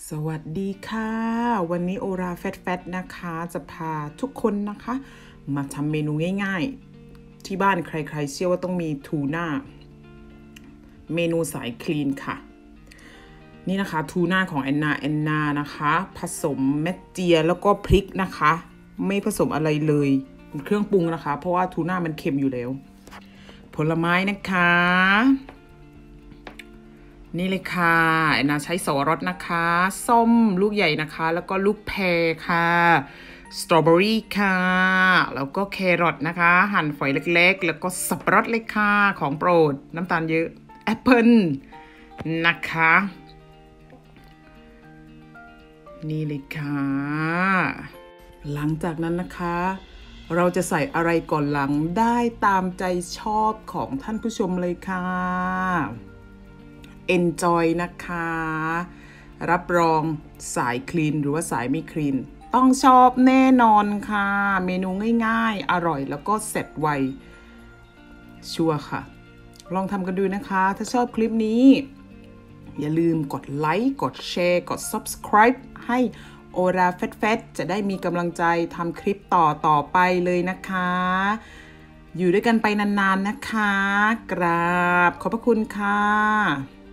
สวัสดีค่ะวันนี้โอราแฟตนะคะจะพาทุกคนนะคะมาทำเมนูง่ายๆที่บ้านใครๆเชื่อว่าต้องมีทูน่าเมนูสายคลีนค่ะนี่นะคะทูน่าของแอนนานะคะผสมเม็ดเจียแล้วก็พริกนะคะไม่ผสมอะไรเลยเครื่องปรุงนะคะเพราะว่าทูน่ามันเค็มอยู่แล้วผลไม้นะคะนี่เลยค่ะแอนนาใช้สวรสนะคะส้มลูกใหญ่นะคะแล้วก็ลูกแพรค่ะสตรอเบอรี่ค่ะแล้วก็แครอทนะคะหั่นฝอยเล็กๆแล้วก็สับปะรดเลยค่ะของโปรดน้ำตาลเยอะแอปเปิลนะคะนี่เลยค่ะหลังจากนั้นนะคะเราจะใส่อะไรก่อนหลังได้ตามใจชอบของท่านผู้ชมเลยค่ะ Enjoy นะคะรับรองสายคลีนหรือว่าสายไม่คลีนต้องชอบแน่นอนค่ะเมนูง่ายๆอร่อยแล้วก็เสร็จไวชัวร์ค่ะลองทำกันดูนะคะถ้าชอบคลิปนี้อย่าลืมกดไลค์กดแชร์กด Subscribe ให้โอราแฟตจะได้มีกำลังใจทำคลิปต่อไปเลยนะคะอยู่ด้วยกันไปนานๆนะคะกราบขอบพระคุณค่ะ